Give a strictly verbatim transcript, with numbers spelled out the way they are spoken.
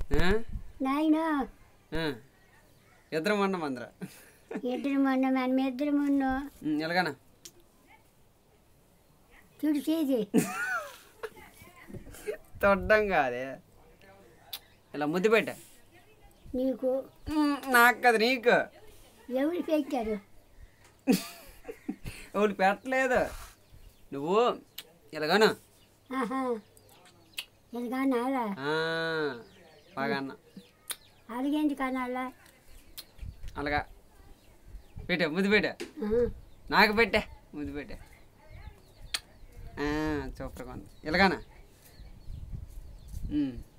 నాయనా ఇద్దరం ఉన్నాం అందరూ ఇద్దరు మొన్న మనం ఇద్దరు మొన్న ఎలాగనా చూడు చేసి తొడ్డం కాదే ఇలా ముద్దు పెట్ట నీకు నాకు కదా నీకు ఎవరు పెట్టారు ఎవరు పెట్టలేదు నువ్వు ఎలాగనా ఎలాగన్నారా బాగా అన్న అడిగేంది కనాలా అలాగా పెట్టా ముద్దు పెట్టా నాకు పెట్టా ముద్దు పెట్టా సూపర్గా ఉంది ఎలాగనా